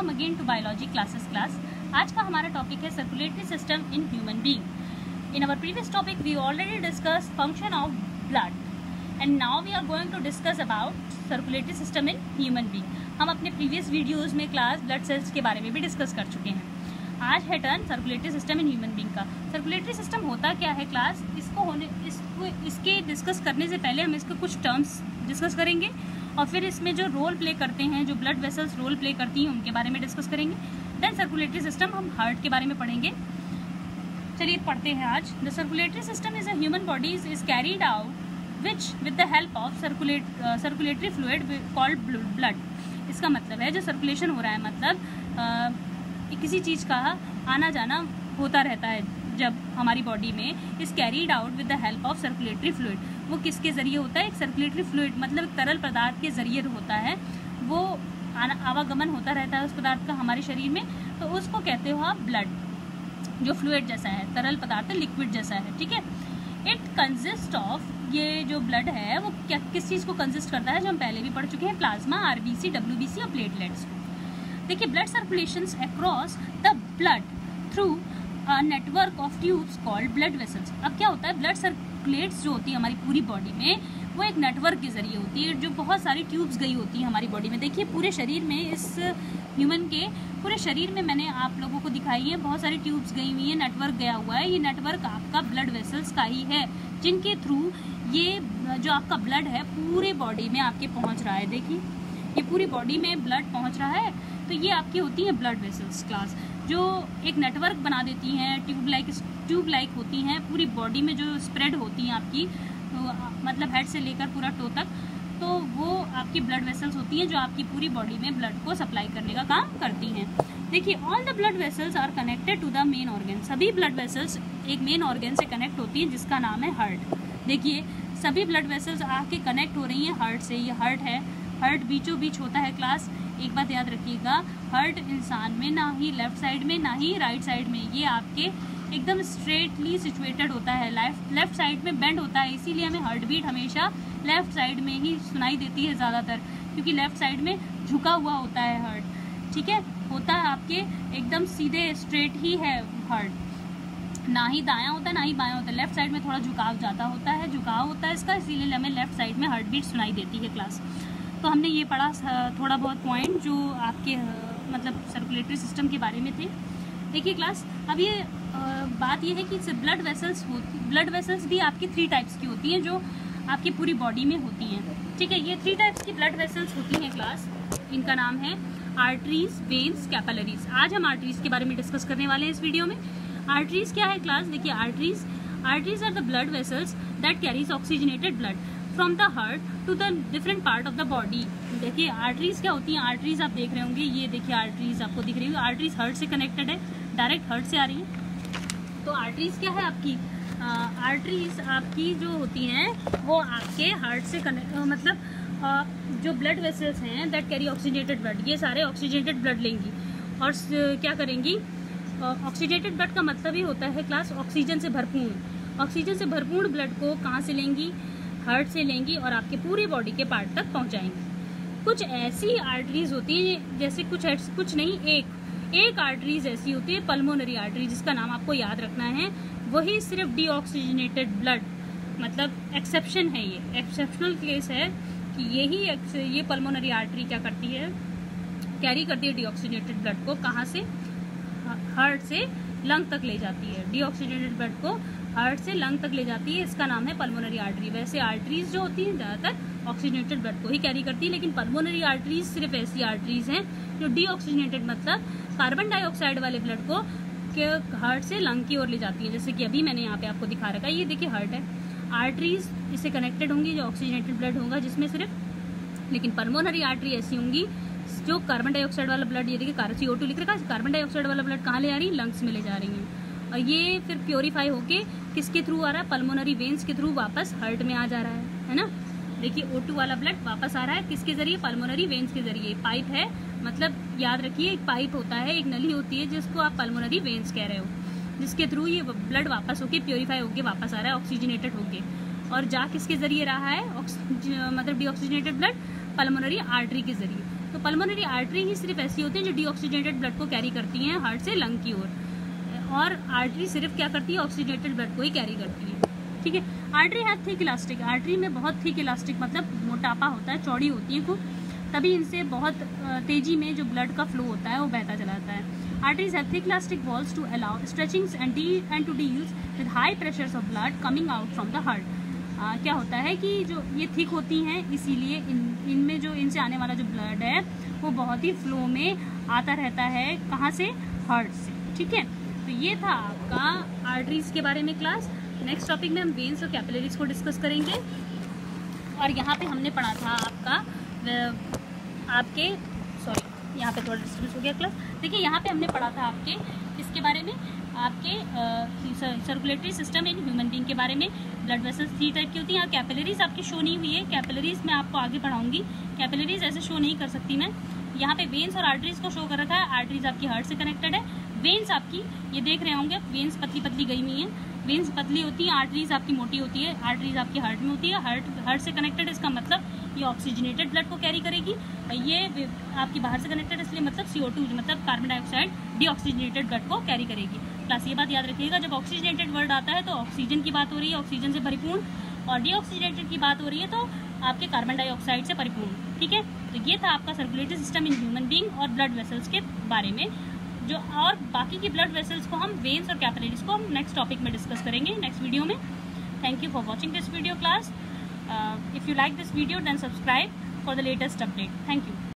Welcome again to biology class. आज का हमारा टॉपिक है circulatory system in human being. In our previous topic we already discuss function of blood and now we are going to discuss about circulatory system in human being. हम अपने previous videos में class blood cells के बारे में भी discuss कर चुके हैं। आज है turn circulatory system in human being का। सर्कुलेटरी सिस्टम होता क्या है क्लास, इसके डिस्कस करने से पहले हम इसके कुछ टर्म्स डिस्कस करेंगे और फिर इसमें जो रोल प्ले करते हैं, जो ब्लड वेसल्स रोल प्ले करती हैं, उनके बारे में डिस्कस करेंगे। देन सर्कुलेटरी सिस्टम हम हार्ट के बारे में पढ़ेंगे। चलिए पढ़ते हैं आज। The circulatory system is a human bodies is carried out which with the help of circulatory fluid called blood. इसका मतलब है जो सर्कुलेशन हो रहा है, मतलब किसी चीज़ का आना जाना होता रहता है जब हमारी बॉडी में, is carried out with the help of circulatory fluid. वो किसके ज़रिए होता है? एक सर्कुलेटरी फ्लूइड मतलब तरल पदार्थ के ज़रिए होता है। वो आवागमन होता रहता है उस पदार्थ का हमारे शरीर में, तो उसको कहते हो आप ब्लड, जो फ्लूइड जैसा है, तरल पदार्थ लिक्विड जैसा है। ठीक है। इट कंसिस्ट ऑफ, ये जो ब्लड है वो क्या किस चीज़ को कंसिस्ट करता है, जो हम पहले भी पढ़ चुके हैं, प्लाज्मा, आरबीसी, डब्ल्यूबीसी और प्लेटलेट्स। देखिए, blood circulations across the blood through network of tubes called blood vessels. अब क्या होता है, ब्लड सर्कुलेट्स जो होती है हमारी पूरी बॉडी में, वो एक नेटवर्क के जरिए होती है, जो बहुत सारी ट्यूब्स गई होती है हमारी बॉडी में। देखिए पूरे शरीर में, इस ह्यूमन के पूरे शरीर में मैंने आप लोगों को दिखाई है, बहुत सारी ट्यूब्स गई हुई है, नेटवर्क गया हुआ है। ये नेटवर्क आपका ब्लड वेसल्स का ही है, जिनके थ्रू ये जो आपका ब्लड है पूरे बॉडी में आपके पहुँच रहा है। देखिए ये पूरी बॉडी में ब्लड पहुँच रहा है, तो ये आपकी होती है ब्लड वेसल्स क्लास, जो एक नेटवर्क बना देती हैं, ट्यूब लाइक होती हैं, पूरी बॉडी में जो स्प्रेड होती हैं आपकी, तो मतलब हेड से लेकर पूरा टो तक, तो वो आपकी ब्लड वेसल्स होती हैं जो आपकी पूरी बॉडी में ब्लड को सप्लाई करने का काम करती हैं। देखिए, all the blood vessels are connected to the main organ. सभी ब्लड वेसल्स एक मेन ऑर्गन से कनेक्ट होती हैं जिसका नाम है हार्ट। देखिए सभी ब्लड वेसल्स आके कनेक्ट हो रही हैं हार्ट से। ये हार्ट है, हार्ट बीचों बीच होता है क्लास। एक बात याद रखिएगा, हार्ट इंसान में ना ही लेफ्ट साइड में ना ही राइट साइड में, ये आपके एकदम स्ट्रेटली सिचुएटेड होता है, लेफ्ट साइड में बेंड होता है। इसीलिए हमें हार्ट बीट हमेशा लेफ्ट साइड में ही सुनाई देती है ज़्यादातर, क्योंकि लेफ्ट साइड में झुका हुआ होता है हार्ट। ठीक है, होता है आपके एकदम सीधे स्ट्रेट ही है हार्ट, ना ही दायां होता है ना ही बायां होता है। लेफ्ट साइड में थोड़ा झुकाव ज़्यादा होता है, झुकाव होता है इसका, इसीलिए हमें लेफ्ट साइड में हार्ट बीट सुनाई देती है क्लास। तो हमने ये पढ़ा थोड़ा बहुत पॉइंट जो आपके मतलब सर्कुलेटरी सिस्टम के बारे में थे। देखिए क्लास, अब ये बात ये है कि ब्लड वेसल्स भी आपकी 3 टाइप्स की होती हैं जो आपकी पूरी बॉडी में होती हैं। ठीक है, ये 3 टाइप्स की ब्लड वेसल्स होती हैं क्लास। इनका नाम है आर्टरीज, वेन्स, कैपिलरीज। आज हम आर्टरीज के बारे में डिस्कस करने वाले हैं इस वीडियो में। आर्टरीज क्या है क्लास? देखिए, arteries are the blood vessels that carries oxygenated blood from the heart to the different part of the body. देखिए आर्टरीज क्या होती हैं, आर्टरीज आप देख रहे होंगे, ये देखिए आर्टरीज आपको दिख रही है, आर्टरीज हार्ट से कनेक्टेड है, डायरेक्ट हार्ट से आ रही है। तो आर्टरीज क्या है आपकी? आर्टरीज आपकी जो होती हैं वो आपके हार्ट से मतलब जो ब्लड वेसल्स हैं दैट कैरी ऑक्सीजनेटेड ब्लड, ये सारे ऑक्सीजनेटेड ब्लड लेंगी और क्या करेंगी? ऑक्सीजनेटेड ब्लड का मतलब ही होता है क्लास ऑक्सीजन से भरपूर। ऑक्सीजन से भरपूर ब्लड को कहाँ से लेंगी? हार्ट से लेंगी और आपके पूरी बॉडी के पार्ट तक पहुंचाएंगी। कुछ ऐसी आर्टरीज होती हैं, जैसे कुछ नहीं, एक आर्टरीज ऐसी होती है पल्मोनरी आर्टरी, जिसका नाम आपको याद रखना है। वही सिर्फ डीऑक्सीजनेटेड ब्लड, मतलब एक्सेप्शन है, ये एक्सेप्शनल केस है कि ये पल्मोनरी आर्टरी क्या करती है, कैरी करती है डीऑक्सीजनेटेड ब्लड को, कहाँ से? हार्ट से लंग तक ले जाती है। डीऑक्सीजनेटेड ब्लड को हार्ट से लंग तक ले जाती है, इसका नाम है पल्मोनरी आर्टरी। वैसे आर्टरीज जो होती हैं ज़्यादातर ऑक्सीजनेटेड ब्लड को ही कैरी करती है, लेकिन पल्मोनरी आर्टरीज सिर्फ ऐसी आर्टरीज हैं जो डीऑक्सीजनेटेड मतलब कार्बन डाइऑक्साइड वाले ब्लड को हार्ट से लंग की ओर ले जाती है। जैसे कि अभी मैंने यहाँ पे आपको दिखा रखा है, ये देखिए हार्ट है, आर्टरीज इससे कनेक्टेड होंगी जो ऑक्सीजनेटेड ब्लड होगा जिसमें सिर्फ, लेकिन पल्मोनरी आर्टरी ऐसी होंगी जो कार्बन डाइऑक्साइड वाला ब्लड, ये देखिए CO2 लिख रखा है, कार्बन डाइऑक्साइड वाला ब्लड कहाँ ले आ रही है? लंग्स में ले जा रही हैं, और ये फिर प्योरीफाई होके किसके थ्रू आ रहा है? पल्मोनरी वेन्स के थ्रू वापस हार्ट में आ जा रहा है ना। देखिए O2 वाला ब्लड वापस आ रहा है किसके जरिए? पल्मोनरी वेन्स के जरिए। पाइप है, मतलब याद रखिए एक पाइप होता है, एक नली होती है जिसको आप पल्मोनरी वेन्स कह रहे हो, जिसके थ्रू ये ब्लड वापस होके प्योरीफाई होके वापस आ रहा है ऑक्सीजनेटेड होके। और जा किसके जरिए रहा है? मतलब डीऑक्सीजनेटेड ब्लड पल्मोनरी आर्टरी के जरिए। तो पल्मोनरी आर्टरी ही सिर्फ ऐसी होती है जो डीऑक्सीजनेटेड ब्लड को कैरी करती हैं हार्ट से लंग की ओर, और आर्टरी सिर्फ क्या करती है, ऑक्सीजनेटेड ब्लड को ही कैरी करती है, ठीक है। आर्टरी है थिक इलास्टिक, आर्टरी में बहुत थिक इलास्टिक मतलब मोटापा होता है, चौड़ी होती है खूब, तभी इनसे बहुत तेजी में जो ब्लड का फ्लो होता है वो बहता चला जाता है। Arteries have thick elastic walls to allow stretchings and to deals with high pressures of blood coming out from the heart. क्या होता है कि जो ये थिक होती हैं, इसीलिए इनमें जो इनसे आने वाला जो ब्लड है वो बहुत ही फ्लो में आता रहता है, कहाँ से, हार्ट से, ठीक है। तो ये था आपका आर्टरीज के बारे में क्लास। नेक्स्ट टॉपिक में हम वेन्स और कैपिलरीज को डिस्कस करेंगे। और यहाँ पे हमने पढ़ा था यहाँ पे थोड़ा डिस्टर्बेंस हो गया क्लास। देखिए यहाँ पे हमने पढ़ा था आपके इसके बारे में, आपके circulatory system in human being के बारे में। ब्लड वेसल्स 3 टाइप की होती हैं। कैपिलरीज आपकी शो नहीं हुई है, कैपिलरीज मैं आपको आगे पढ़ाऊंगी, कैपिलरीज ऐसे शो नहीं कर सकती मैं। यहाँ पे वेन्स और आर्टरीज को शो कर रखा है। आर्टरीज आपकी हार्ट से कनेक्टेड है, वेन्स आपकी ये देख रहे होंगे, वेन्स पतली पतली गई हुई हैं, वेन्स पतली होती है, आर्टरीज आपकी मोटी होती है, आर्टरीज आपकी हार्ट में होती है, हार्ट से कनेक्टेड, इसका मतलब ये ऑक्सीजनेटेड ब्लड को कैरी करेगी। ये आपकी बाहर से कनेक्टेड इसलिए मतलब CO2 मतलब कार्बन डाइऑक्साइड डीऑक्सीजनेटेड ब्लड को कैरी करेगी। प्लस ये बात याद रखिएगा, जब ऑक्सीजनेटेड वर्ड आता है तो ऑक्सीजन की बात हो रही है, ऑक्सीजन से परिपूर्ण, और डीऑक्सीजनेटेड की बात हो रही है तो आपके कार्बन डाइऑक्साइड से परिपूर्ण, ठीक है। तो ये था आपका circulatory system in human being और ब्लड वेसल्स के बारे में। जो और बाकी की ब्लड वेसल्स को हम वेन्स और कैपिलरीज को हम नेक्स्ट टॉपिक में डिस्कस करेंगे नेक्स्ट वीडियो में। Thank you for watching this video class. If you like this video, then subscribe for the latest update. Thank you.